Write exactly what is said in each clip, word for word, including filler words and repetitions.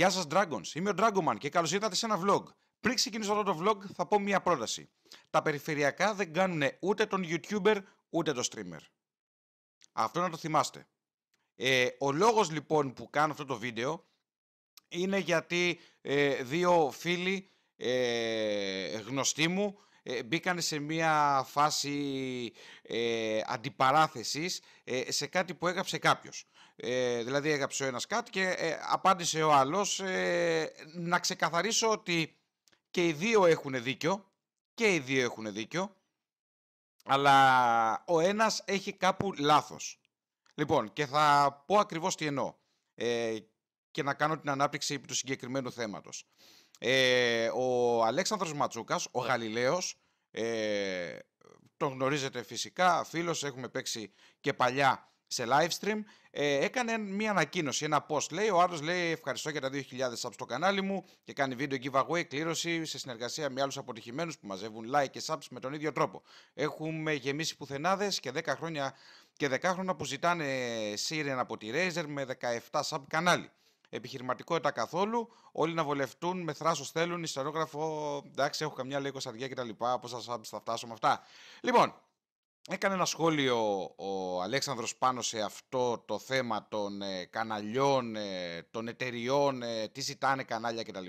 Γεια σας Dragons, είμαι ο Dragoman και καλώς ήρθατε σε ένα vlog. Πριν ξεκινήσω αυτό το vlog θα πω μια πρόταση. Τα περιφερειακά δεν κάνουν ούτε τον YouTuber ούτε τον streamer. Αυτό να το θυμάστε. Ε, ο λόγος λοιπόν που κάνω αυτό το βίντεο είναι γιατί ε, δύο φίλοι ε, γνωστοί μου ε, μπήκαν σε μια φάση ε, αντιπαράθεσης ε, σε κάτι που έγραψε κάποιος. Ε, δηλαδή έγραψε ο ένας κάτι και ε, απάντησε ο άλλος. Ε, να ξεκαθαρίσω ότι και οι δύο έχουν δίκιο, και οι δύο έχουν δίκιο, αλλά ο ένας έχει κάπου λάθος. Λοιπόν, και θα πω ακριβώς τι εννοώ ε, και να κάνω την ανάπτυξη επί του συγκεκριμένου θέματος. Ε, ο Αλέξανδρος Ματσούκας, ο Γαλιλαίος, ε, τον γνωρίζετε φυσικά, φίλος, έχουμε παίξει και παλιά σε live stream, ε, έκανε μια ανακοίνωση, ένα post. Λέει, ο άλλος λέει ευχαριστώ για τα δύο χιλιάδες subs στο κανάλι μου και κάνει βίντεο giveaway, κλήρωση σε συνεργασία με άλλους αποτυχημένους που μαζεύουν like και subs με τον ίδιο τρόπο. Έχουμε γεμίσει πουθενάδες και δέκα χρόνια και δέκα χρόνια που ζητάνε Siren από τη Razer με δεκαεπτά sub κανάλι. Επιχειρηματικότητα καθόλου, όλοι να βολευτούν, με θράσος θέλουν, ιστορόγραφο, εντάξει, έχω καμιά λίγο σαρδιά και τα λοιπά, πόσα subs θα φτάσω με αυτά. Λοιπόν, έκανε ένα σχόλιο ο Αλέξανδρος πάνω σε αυτό το θέμα των ε, καναλιών, ε, των εταιριών, ε, τι ζητάνε κανάλια κτλ.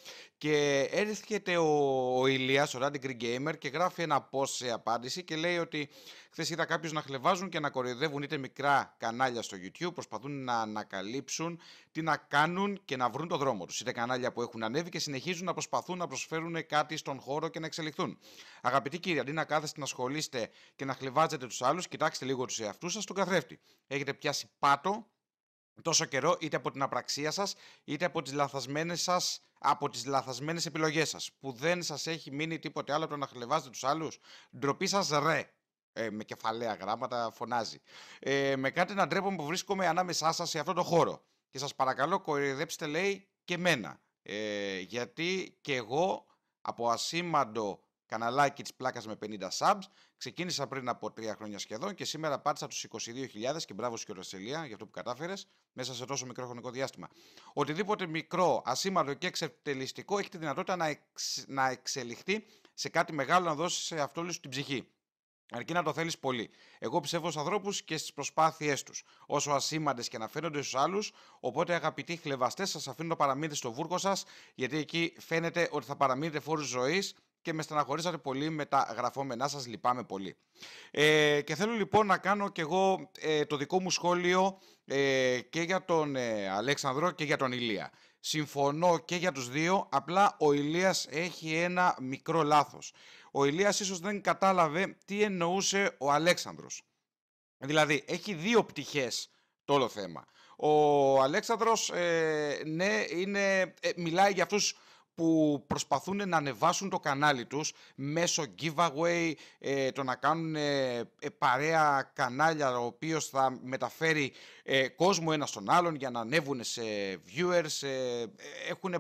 Και έρχεται ο, ο Ηλίας, ο Radigree Gamer, και γράφει ένα post σε απάντηση και λέει ότι χθες είδα κάποιους να χλεβάζουν και να κοροϊδεύουν είτε μικρά κανάλια στο YouTube, προσπαθούν να ανακαλύψουν τι να κάνουν και να βρουν το δρόμο τους. Είτε κανάλια που έχουν ανέβει και συνεχίζουν να προσπαθούν να προσφέρουν κάτι στον χώρο και να εξελιχθούν. Αγαπητοί κύριοι, αντί να κάθεστε να ασχολείστε και να χλεβάζετε τους άλλους, κοιτάξτε λίγο τους εαυτούς σας στον καθρέφτη. Έχετε πιάσει πάτο τόσο καιρό είτε από την απραξία σας είτε από τις λαθασμένες σας από τις λαθασμένες επιλογές σας, που δεν σας έχει μείνει τίποτε άλλο από το να χλεβάζετε τους άλλους. Ντροπή σας ρε. Ε, με κεφαλαία γράμματα φωνάζει. Ε, με κάτι να ντρέπομαι που βρίσκομαι ανάμεσά σας σε αυτό το χώρο. Και σας παρακαλώ κοροϊδέψτε, λέει, και μένα. Ε, γιατί και εγώ από ασήμαντο καναλάκι της πλάκας με πενήντα subs ξεκίνησα πριν από τρία χρόνια σχεδόν και σήμερα πάτησα τους είκοσι δύο χιλιάδες και μπράβο σου Ρασελία για αυτό που κατάφερες μέσα σε τόσο μικρό χρονικό διάστημα. Οτιδήποτε μικρό, ασήμαντο και εξευτελιστικό έχει τη δυνατότητα να, εξ, να εξελιχθεί σε κάτι μεγάλο, να δώσει σε αυτό σου την ψυχή. Αρκεί να το θέλεις πολύ. Εγώ πιστεύω στους ανθρώπους και στις προσπάθειές τους, όσο ασήμαντες και να φαίνονται στους άλλους. Οπότε, αγαπητοί χλεβαστές, σας αφήνω να παραμείνετε στο βούρκο σας, γιατί εκεί φαίνεται ότι θα παραμείνετε φόρους ζωής και με στεναχωρήσατε πολύ με τα γραφόμενά σας. Λυπάμαι πολύ. Ε, και θέλω λοιπόν να κάνω και εγώ ε, το δικό μου σχόλιο ε, και για τον ε, Αλέξανδρο και για τον Ηλία. Συμφωνώ και για τους δύο, απλά ο Ηλίας έχει ένα μικρό λάθος. Ο Ηλίας ίσως δεν κατάλαβε τι εννοούσε ο Αλέξανδρος. Δηλαδή, έχει δύο πτυχές το όλο θέμα. Ο Αλέξανδρος, ε, ναι, είναι, ε, μιλάει για αυτούς που προσπαθούν να ανεβάσουν το κανάλι τους μέσω giveaway, ε, το να κάνουν ε, ε, παρέα κανάλια, ο οποίος θα μεταφέρει ε, κόσμο ένα στον άλλον για να ανέβουν σε viewers, ε, έχουν,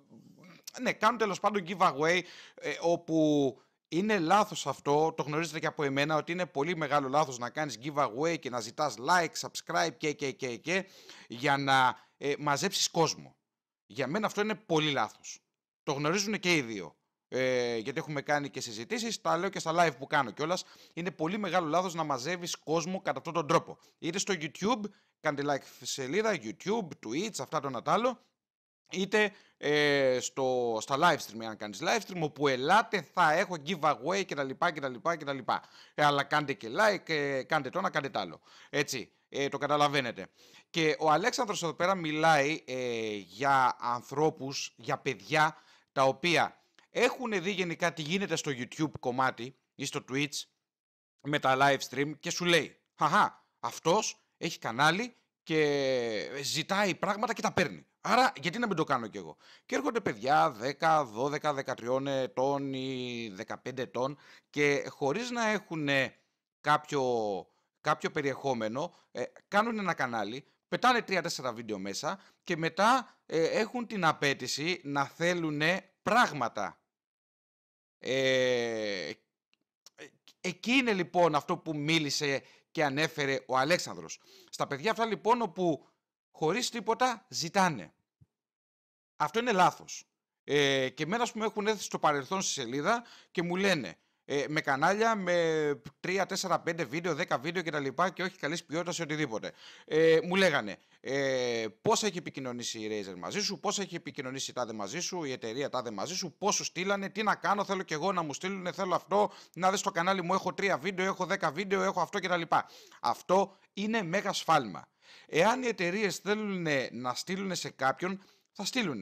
ναι, κάνουν τέλος πάντων giveaway, ε, όπου είναι λάθος αυτό, το γνωρίζετε και από εμένα, ότι είναι πολύ μεγάλο λάθος να κάνεις giveaway και να ζητάς like, subscribe και και και και για να ε, μαζέψεις κόσμο. Για μένα αυτό είναι πολύ λάθος. Το γνωρίζουν και οι δύο. Ε, γιατί έχουμε κάνει και συζητήσεις, τα λέω και στα live που κάνω κιόλας. Είναι πολύ μεγάλο λάθος να μαζεύεις κόσμο κατά αυτόν τον τρόπο. Είτε στο YouTube, κάντε like σελίδα, YouTube, Twitch, αυτά το ένα τ' άλλο, είτε ε, στο, στα live stream, αν κάνεις live stream, όπου ελάτε θα έχω giveaway κτλ. κτλ, κτλ. Ε, αλλά κάντε και like, ε, κάντε το ένα, κάντε το άλλο. Έτσι, ε, το καταλαβαίνετε. Και ο Αλέξανδρος εδώ πέρα μιλάει ε, για ανθρώπους, για παιδιά, τα οποία έχουν δει γενικά τι γίνεται στο YouTube κομμάτι ή στο Twitch με τα live stream και σου λέει, χαχά, αυτός έχει κανάλι και ζητάει πράγματα και τα παίρνει. Άρα γιατί να μην το κάνω κι εγώ. Και έρχονται παιδιά δέκα, δώδεκα, δεκατρία ετών ή δεκαπέντε ετών και χωρίς να έχουν κάποιο, κάποιο περιεχόμενο, ε, κάνουν ένα κανάλι, πετάνε τρία τέσσερα βίντεο μέσα και μετά ε, έχουν την απέτηση να θέλουν πράγματα. Ε, εκεί είναι λοιπόν αυτό που μίλησε και ανέφερε ο Αλέξανδρος. Στα παιδιά αυτά λοιπόν, όπου χωρίς τίποτα ζητάνε. Αυτό είναι λάθος. Ε, και εμένα, ας πούμε, έχουν έρθει στο παρελθόν στη σελίδα και μου λένε ε, με κανάλια με τρία, τέσσερα, πέντε βίντεο, δέκα βίντεο κτλ. Και όχι καλής ποιότητας ή οτιδήποτε. Ε, μου λέγανε ε, πώς έχει επικοινωνήσει η Razer μαζί σου, πώς έχει επικοινωνήσει η τάδε μαζί σου, η εταιρεία τάδε μαζί σου, πώς σου στείλανε, τι να κάνω, θέλω και εγώ να μου στείλουν, θέλω αυτό, να δεις στο κανάλι μου, έχω τρία βίντεο, έχω δέκα βίντεο, έχω αυτό κτλ. Αυτό είναι μέγα σφάλμα. Εάν οι εταιρείες θέλουν να στείλουν σε κάποιον, θα στείλουν.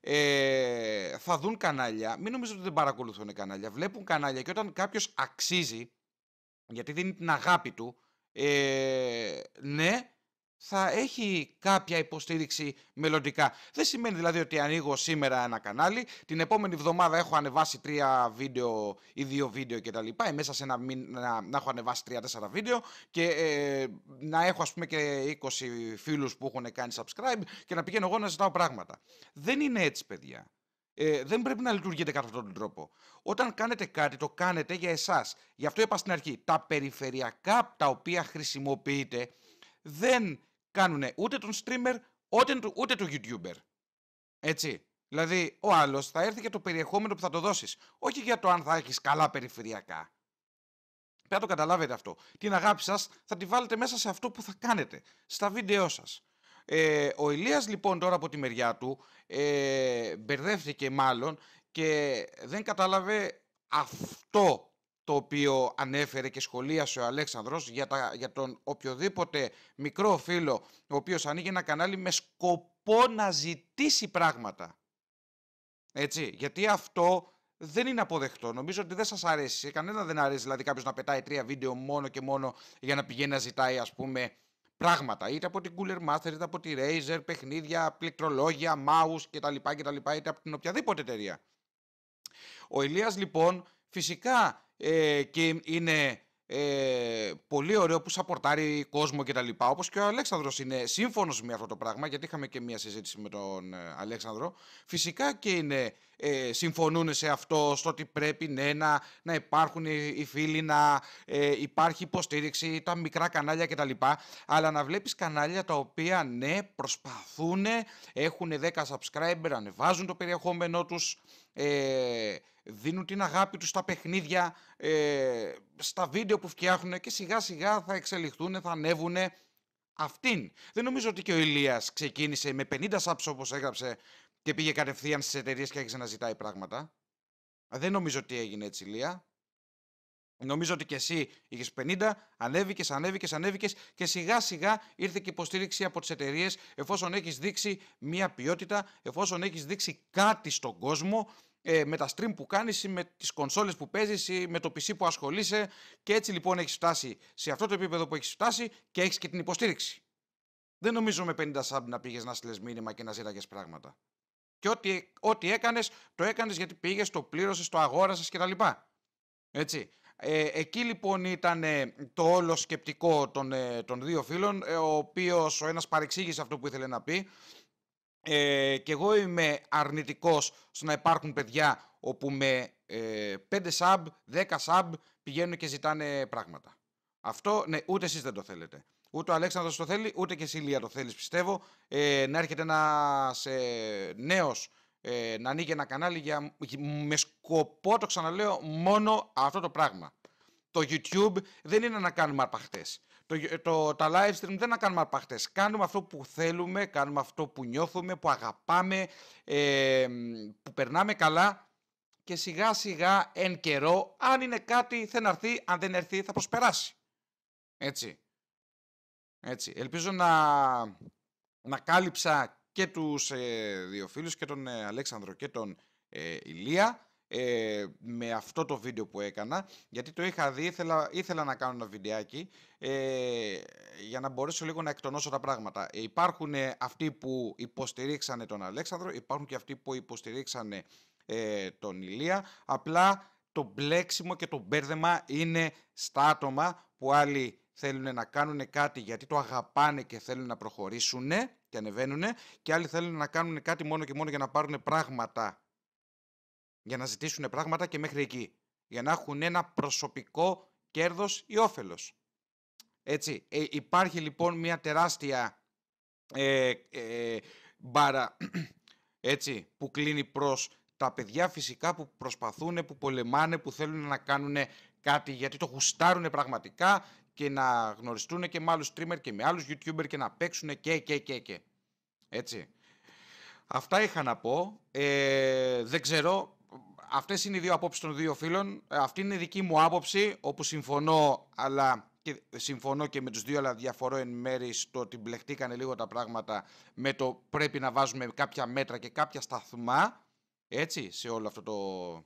Ε, θα δουν κανάλια. Μην νομίζετε ότι δεν παρακολουθούν κανάλια. Βλέπουν κανάλια και όταν κάποιος αξίζει, γιατί δίνει την αγάπη του, ε, ναι, θα έχει κάποια υποστήριξη μελλοντικά. Δεν σημαίνει δηλαδή ότι ανοίγω σήμερα ένα κανάλι, την επόμενη εβδομάδα έχω ανεβάσει τρία βίντεο ή δύο βίντεο κτλ. Ή μέσα σε ένα μήνα να, να έχω ανεβάσει τρία τέσσερα βίντεο και ε, να έχω, ας πούμε, και είκοσι φίλους που έχουν κάνει subscribe και να πηγαίνω εγώ να ζητάω πράγματα. Δεν είναι έτσι, παιδιά. Ε, δεν πρέπει να λειτουργείτε κατά αυτόν τον τρόπο. Όταν κάνετε κάτι, το κάνετε για εσάς. Γι' αυτό είπα στην αρχή, τα περιφερειακά τα οποία χρησιμοποιείτε δεν κάνουν ούτε τον streamer, ούτε, ούτε τον YouTuber. Έτσι. Δηλαδή, ο άλλος θα έρθει για το περιεχόμενο που θα το δώσεις. Όχι για το αν θα έχεις καλά περιφερειακά. Πρέπει να το καταλάβετε αυτό. Την αγάπη σας θα τη βάλετε μέσα σε αυτό που θα κάνετε, στα βίντεό σας. Ε, ο Ηλίας λοιπόν τώρα από τη μεριά του ε, μπερδεύτηκε μάλλον και δεν κατάλαβε αυτό το οποίο ανέφερε και σχολίασε ο Αλέξανδρος για, τα, για τον οποιοδήποτε μικρό φίλο ο οποίος ανοίγει ένα κανάλι με σκοπό να ζητήσει πράγματα. Έτσι, γιατί αυτό δεν είναι αποδεκτό. Νομίζω ότι δεν σας αρέσει. Κανένα δεν αρέσει δηλαδή κάποιος να πετάει τρία βίντεο μόνο και μόνο για να πηγαίνει να ζητάει, ας πούμε, πράγματα. Είτε από την Cooler Master, είτε από τη Razer, παιχνίδια, πληκτρολόγια, mouse κτλ. κτλ είτε από την οποιαδήποτε εταιρεία. Ο Ηλίας λοιπόν φυσικά ε, και είναι ε, πολύ ωραίο που σαπορτάρει κόσμο κτλ. Όπως και ο Αλέξανδρος είναι σύμφωνος με αυτό το πράγμα, γιατί είχαμε και μια συζήτηση με τον ε, Αλέξανδρο. Φυσικά και είναι, ε, συμφωνούν σε αυτό, στο ότι πρέπει ναι, να, να υπάρχουν οι, οι φίλοι, να ε, υπάρχει υποστήριξη, τα μικρά κανάλια κτλ. Αλλά να βλέπεις κανάλια τα οποία ναι, προσπαθούν, έχουν δέκα subscriber, ανεβάζουν το περιεχόμενό τους, ε, δίνουν την αγάπη τους στα παιχνίδια, ε, στα βίντεο που φτιάχνουν και σιγά σιγά θα εξελιχθούν, θα ανέβουν. Αυτήν. Δεν νομίζω ότι και ο Ηλίας ξεκίνησε με πενήντα subs όπως έγραψε και πήγε κατευθείαν στις εταιρείες και άρχισε να ζητάει πράγματα. Δεν νομίζω ότι έγινε έτσι, Ηλία. Νομίζω ότι και εσύ είχες πενήντα, ανέβηκες, ανέβηκες, ανέβηκες και σιγά σιγά ήρθε και υποστήριξη από τις εταιρείες εφόσον έχεις δείξει μία ποιότητα, εφόσον έχεις δείξει κάτι στον κόσμο, ε, με τα stream που κάνεις ή με τις κονσόλες που παίζεις ή με το πι σι που ασχολείσαι και έτσι λοιπόν έχεις φτάσει σε αυτό το επίπεδο που έχεις φτάσει και έχεις και την υποστήριξη. Δεν νομίζω με πενήντα sub να πήγες να στείλες μήνυμα και να ζήταγες πράγματα. Και ό,τι, ό,τι έκανες, το έκανες γιατί πήγες, το πλήρωσες, το αγόρασες κτλ. Έτσι. Ε, εκεί λοιπόν ήταν ε, το όλο σκεπτικό των, ε, των δύο φίλων, ε, ο οποίος ο ένας παρεξήγησε αυτό που ήθελε να πει. Ε, και εγώ είμαι αρνητικός στο να υπάρχουν παιδιά όπου με ε, πέντε sub, δέκα sub πηγαίνουν και ζητάνε πράγματα. Αυτό, ναι, ούτε εσείς δεν το θέλετε. Ούτε ο Αλέξανδρος το θέλει, ούτε και εσύ, Λία, το θέλεις, πιστεύω. Ε, να έρχεται ένας ε, νέος ε, να ανοίγει ένα κανάλι για, με σκοπό, το ξαναλέω, μόνο αυτό το πράγμα. Το YouTube δεν είναι να κάνουμε αρπαχτές. Το, το, τα live stream δεν είναι να κάνουμε αρπαχτές. Κάνουμε αυτό που θέλουμε, κάνουμε αυτό που νιώθουμε, που αγαπάμε, ε, που περνάμε καλά και σιγά σιγά εν καιρό, αν είναι κάτι θα έρθει, αν δεν έρθει θα προσπεράσει. Έτσι. Έτσι. Ελπίζω να, να κάλυψα και τους ε, δύο φίλους, και τον ε, Αλέξανδρο και τον ε, Ηλία, ε, με αυτό το βίντεο που έκανα, γιατί το είχα δει, ήθελα, ήθελα να κάνω ένα βιντεάκι ε, για να μπορέσω λίγο να εκτονώσω τα πράγματα. Ε, υπάρχουν ε, αυτοί που υποστηρίξανε τον Αλέξανδρο, υπάρχουν και αυτοί που υποστηρίξανε ε, τον Ηλία, απλά το μπλέξιμο και το μπέρδεμα είναι στα άτομα που άλλοι θέλουν να κάνουν κάτι γιατί το αγαπάνε και θέλουν να προχωρήσουν και ανεβαίνουν, και άλλοι θέλουν να κάνουν κάτι μόνο και μόνο για να πάρουν πράγματα, για να ζητήσουν πράγματα και μέχρι εκεί, για να έχουν ένα προσωπικό κέρδος ή όφελος. Έτσι, ε, υπάρχει λοιπόν μια τεράστια ε, ε, μπαρα, έτσι, που κλείνει προς τα παιδιά φυσικά που προσπαθούν, που πολεμάνε, που θέλουν να κάνουν κάτι γιατί το γουστάρουν πραγματικά και να γνωριστούν και με άλλους streamer και με άλλους YouTuber και να παίξουν και και και και. Έτσι. Αυτά είχα να πω. Ε, δεν ξέρω. Αυτές είναι οι δύο απόψεις των δύο φίλων. Ε, Αυτή είναι η δική μου άποψη, όπου συμφωνώ, αλλά και, συμφωνώ και με τους δύο, αλλά διαφορώ εν μέρη στο ότι μπλεχτήκανε λίγο τα πράγματα με το πρέπει να βάζουμε κάποια μέτρα και κάποια σταθμά, έτσι, σε όλο αυτό το,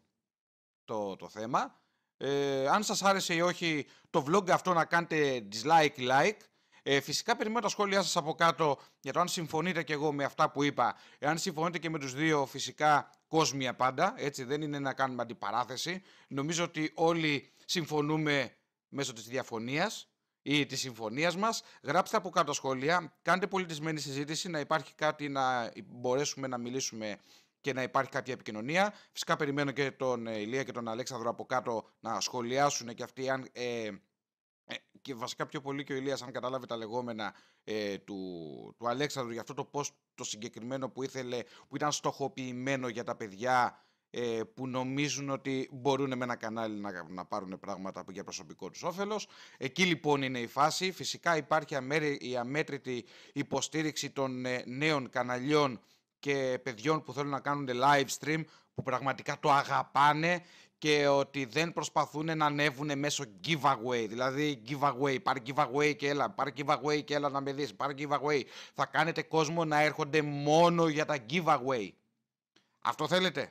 το, το θέμα. Ε, αν σας άρεσε ή όχι το vlog αυτό, να κάνετε dislike, like. Ε, φυσικά περιμένω τα σχόλιά σας από κάτω για το αν συμφωνείτε και εγώ με αυτά που είπα. Εάν συμφωνείτε και με τους δύο, φυσικά κόσμια πάντα, έτσι, δεν είναι να κάνουμε αντιπαράθεση. Νομίζω ότι όλοι συμφωνούμε μέσω της διαφωνίας ή της συμφωνίας μας. Γράψτε από κάτω σχόλια, κάντε πολιτισμένη συζήτηση, να υπάρχει κάτι να μπορέσουμε να μιλήσουμε και να υπάρχει κάποια επικοινωνία. Φυσικά περιμένω και τον ε, Ηλία και τον Αλέξανδρο από κάτω να σχολιάσουν και αυτοί αν... Ε, ε, και βασικά πιο πολύ και ο Ηλίας, αν κατάλαβε τα λεγόμενα ε, του, του Αλέξανδρου για αυτό το post το συγκεκριμένο που ήθελε, που ήταν στοχοποιημένο για τα παιδιά ε, που νομίζουν ότι μπορούν με ένα κανάλι να, να πάρουν πράγματα για προσωπικό τους όφελος. Εκεί λοιπόν είναι η φάση. Φυσικά υπάρχει αμέρι, η αμέτρητη υποστήριξη των ε, νέων καναλιών και παιδιών που θέλουν να κάνουν live stream, που πραγματικά το αγαπάνε και ότι δεν προσπαθούν να ανέβουν μέσω giveaway. Δηλαδή giveaway, πάρε giveaway και έλα, πάρε giveaway και έλα να με δεις, πάρε giveaway. Θα κάνετε κόσμο να έρχονται μόνο για τα giveaway. Αυτό θέλετε?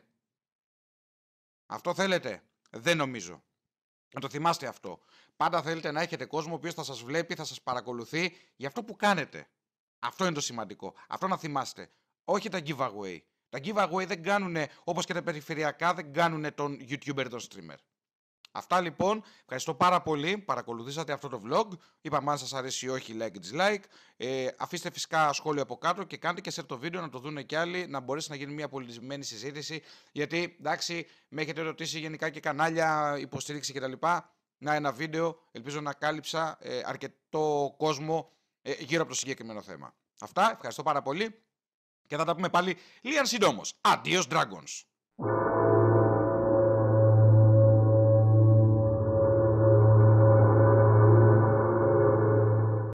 Αυτό θέλετε? Δεν νομίζω. Να το θυμάστε αυτό. Πάντα θέλετε να έχετε κόσμο ο οποίος θα σας βλέπει, θα σας παρακολουθεί για αυτό που κάνετε. Αυτό είναι το σημαντικό. Αυτό να θυμάστε. Όχι τα giveaway. Τα giveaway δεν κάνουν, όπως και τα περιφερειακά, δεν κάνουν τον YouTuber, τον streamer. Αυτά λοιπόν. Ευχαριστώ πάρα πολύ. Παρακολουθήσατε αυτό το vlog. Είπαμε αν σας αρέσει ή όχι, like, dislike. Ε, αφήστε φυσικά σχόλιο από κάτω και κάντε και share το βίντεο να το δουν και άλλοι, να μπορέσει να γίνει μια πολιτισμένη συζήτηση. Γιατί εντάξει, με έχετε ρωτήσει γενικά και κανάλια, υποστήριξη κτλ. Να, ένα βίντεο. Ελπίζω να κάλυψα ε, αρκετό κόσμο ε, γύρω από το συγκεκριμένο θέμα. Αυτά. Ευχαριστώ πάρα πολύ. Και θα τα πούμε πάλι λίγαν συντόμως. Adios Dragons.